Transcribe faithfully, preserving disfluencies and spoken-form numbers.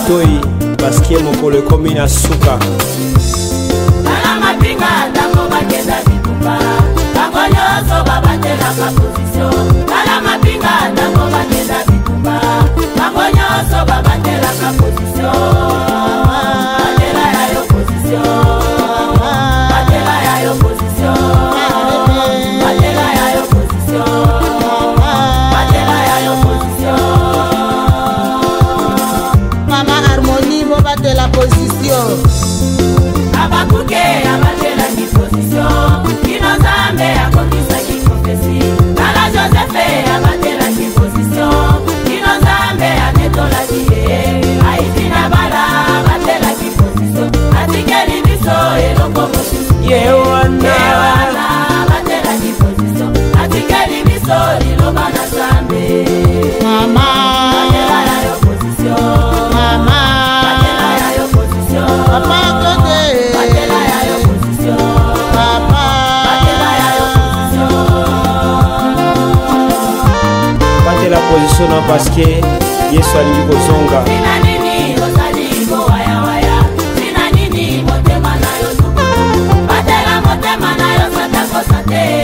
matoi parce que mokolo ekomi na suka. Tala mapinga ntango bakenda bitumba bango nyonso babatelaka position. Tala mapinga ntango bakenda bitumba bango nyonso babatelaka position. Batela ya yo position, batela ya yo position, batela ya yo position, batela ya yo position. Mama Harmonie bo batela position. Abakuke abatela ki position. Kino Nzambe akokisa ki profesi. Tala Joseph abatela ki position. Kino Nzambe anetola ki ye. Aitina bala abatela ki position. Atikeli biso eloko position. Yewana Yewana abatela ki position. Atikeli biso liloba na Nzambe. Mama Batela ya yo position. Mama Batela ya yo position. Papa Kote Batela ya yo position. Papa Batela ya yo position. batela position na parce que Yesu alingi kozonga. Sina nini ozali ko waya waya. Sina nini motema na yo tuku. Batela motema na yo sata ko sate.